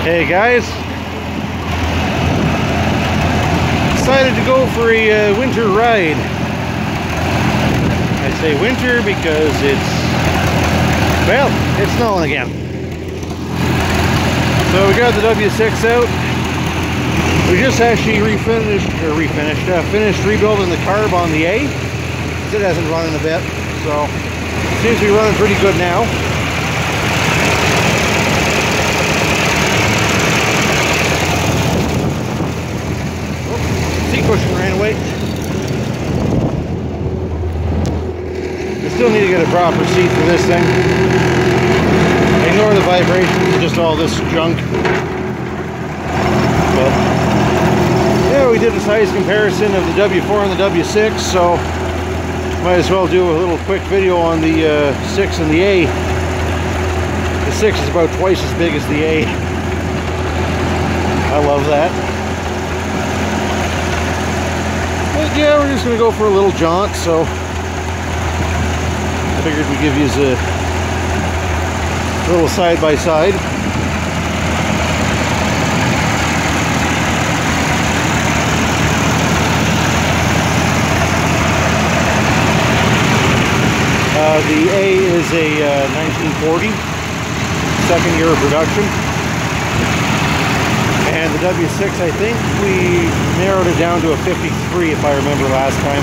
Hey guys, decided to go for a winter ride. I say winter because it's snowing again. So we got the W6 out. We just actually finished rebuilding the carb on the A. It hasn't run in a bit, so seems to be running pretty good now. Cushion ran away. I still need to get a proper seat for this thing. Ignore the vibrations and just all this junk. But yeah, we did a size comparison of the W4 and the W6, so might as well do a little quick video on the 6 and the A. The 6 is about twice as big as the A. I love that. But yeah, we're just going to go for a little jaunt, so I figured we'd give you a little side-by-side. The A is a 1940, second year of production. And the W6, I think we narrowed it down to a 53 if I remember last time.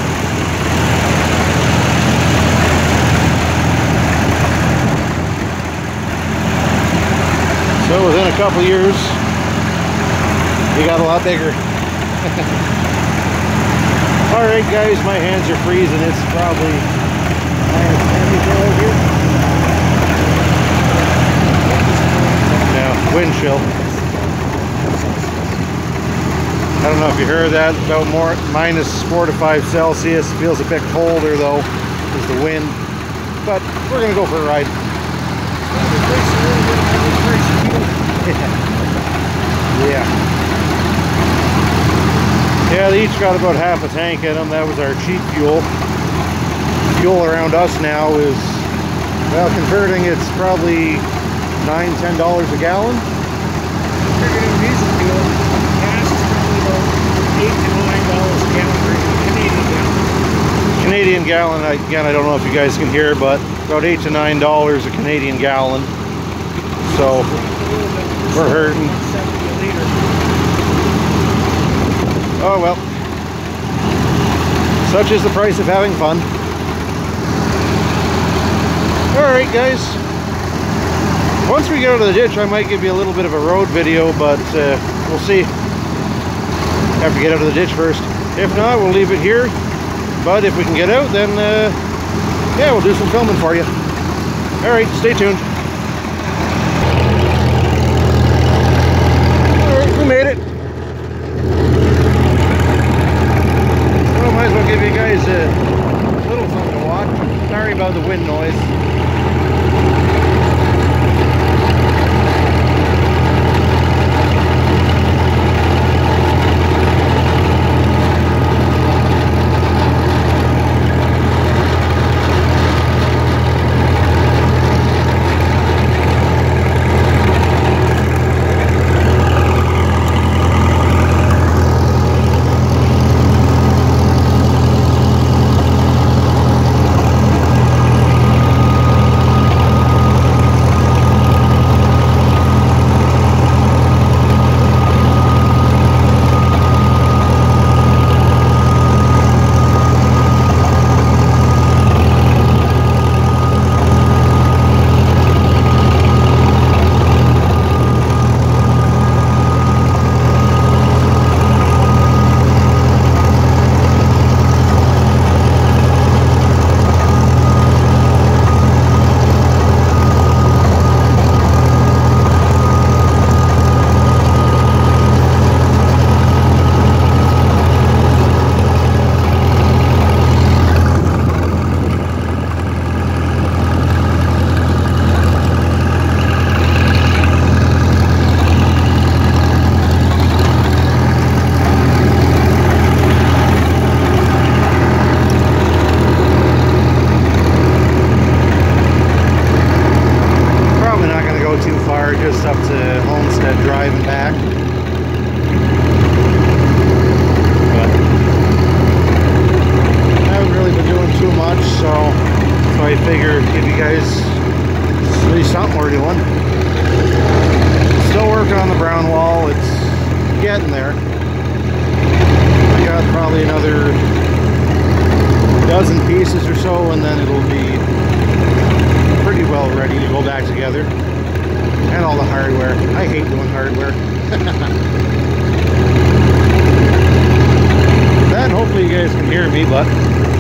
So within a couple years, we got a lot bigger. Alright guys, my hands are freezing. It's probably -10 here. Yeah, wind chill. I don't know if you heard that, about -4 to 5 Celsius. Feels a bit colder though, is the wind. But we're gonna go for a ride. Yeah. Yeah, they each got about half a tank in them. That was our cheap fuel. Fuel around us now is, well, converting, it's probably $9–10 a gallon. Canadian gallon, again, I don't know if you guys can hear, but about $8 to $9 a Canadian gallon. So we're hurting. Oh well, such is the price of having fun. Alright guys, once we get out of the ditch I might give you a little bit of a road video, but we'll see. Have to get out of the ditch first. If not, we'll leave it here. But if we can get out, then yeah, we'll do some filming for you. Alright, stay tuned. Alright, we made it. Well, might as well give you guys a little something to watch. Sorry about the wind noise. go too far, just up to Homestead Drive and back. But I haven't really been doing too much, so I figured give you guys at least something we're doing. Still working on the brown wall. It's getting there. I got probably another dozen pieces or so, and then it'll be pretty well ready to go back together. And all the hardware. I hate doing hardware. Then hopefully you guys can hear me, but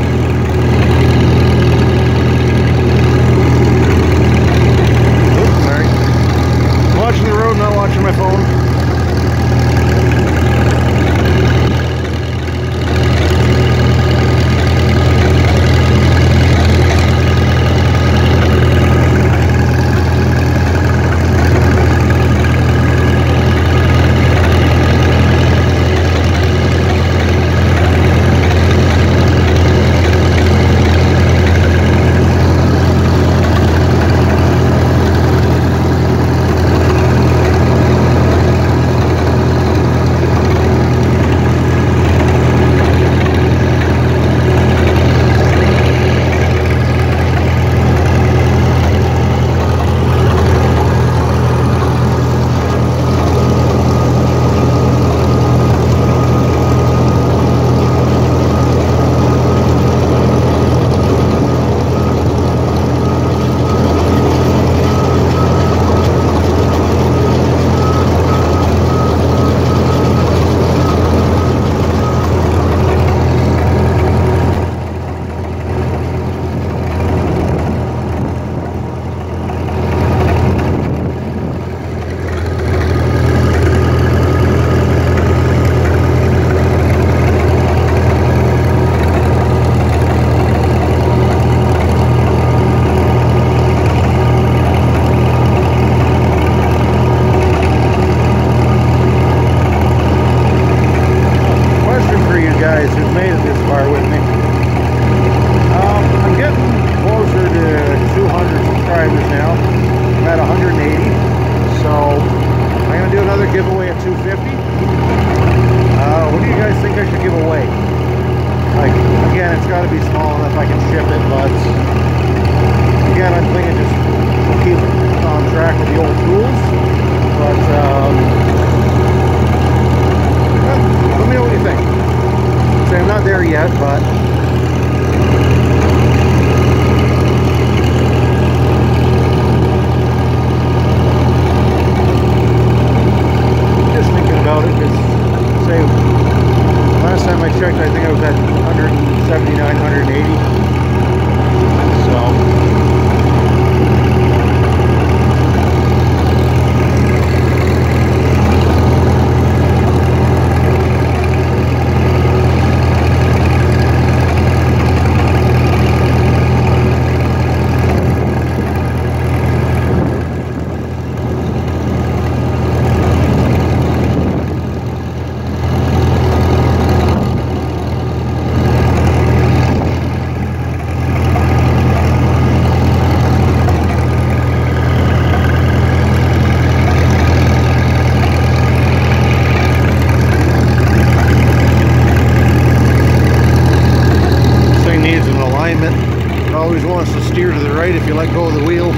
oops, sorry. I'm watching the road, not watching my phone. Giveaway at 250. What do you guys think I should give away? Like, again, it's got to be small enough I can ship it, but again, I'm thinking just keep on track with the old tools. But let me know what you think. So I'm not there yet, but about it, because say last time I checked I think I was at 179, 180, so always wants to steer to the right if you let go of the wheel.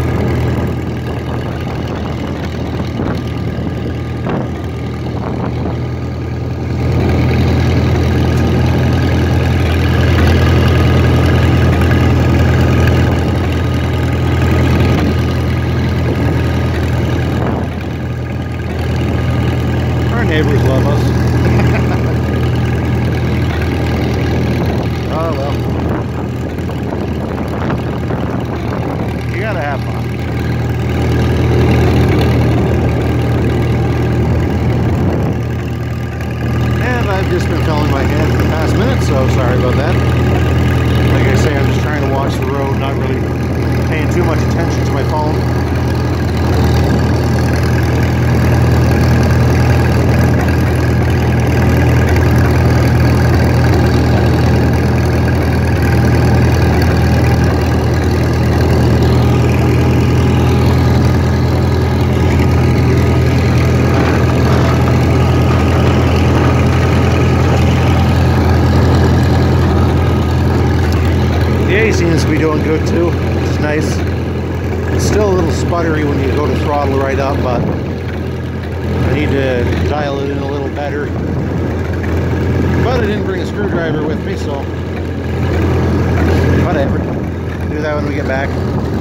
Our neighbors love us. Oh well. Gotta have fun. And I've just been filling my hand for the past minute, so sorry about that. Like I say, I'm just trying to watch the road, not really paying too much attention to my phone. seems to be doing good too, which is nice. It's still a little sputtery when you go to throttle right up, but I need to dial it in a little better. But I didn't bring a screwdriver with me, so whatever. Do that when we get back.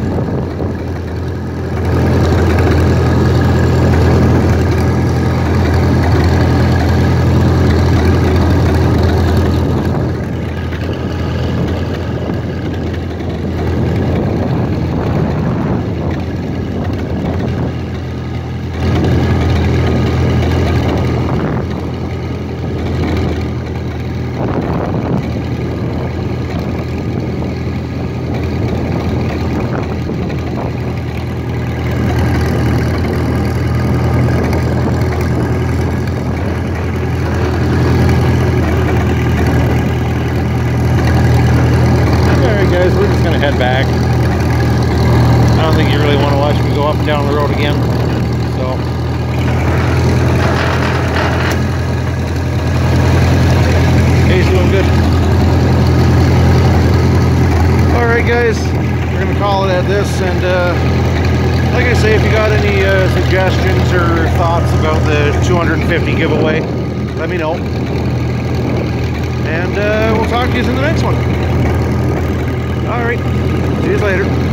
We're just gonna head back. I don't think you really want to watch me go up and down the road again. So he's doing good. Alright guys, we're gonna call it at this, and like I say, if you got any suggestions or thoughts about the 250 giveaway, let me know. And we'll talk to you in the next one. Alright, see you later.